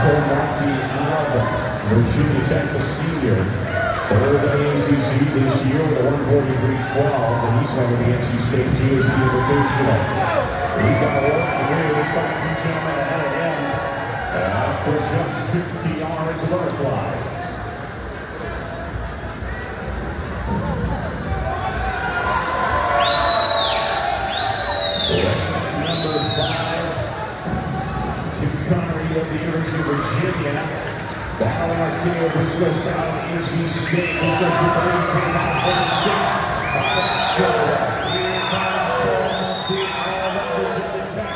Marty Alba, Virginia Tech, the senior. Third in the ACC this year with a 143.12, and he's going to the NC State GAC Invitational. He's got a lot to do. This back from Chapman ahead of him after just 50 yards of butterfly. Number 5, Tim Connery of the University of Virginia. Battle Garcia, Briscoe South, NC State. Briscoe's with the lead, taking out 46. Here comes Paul all of Virginia Tech.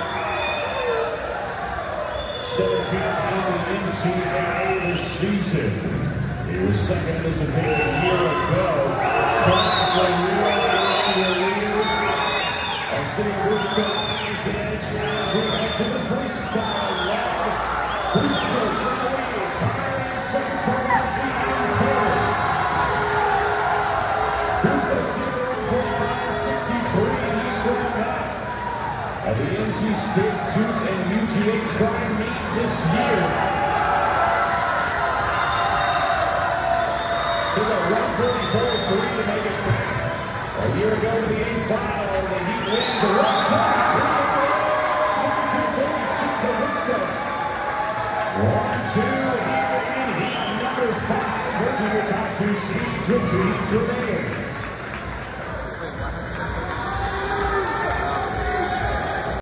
17th in the NCAA this season. He was second in this event a year ago. Trying to leaders. And seeing Briscoe sees the edge as we head to the freestyle leg. Briscoe's in the lead. Second quarter, Briscoe Silver, 45-63, and he's sitting back. The NC State, Duke, and UGA try to meet this year. To the 144-3 to make it back. A year ago to the A final, the Heat wins a 142-46 to Briscoe. 1-2, Heat number 5 versus your top 2 seed, 2 to each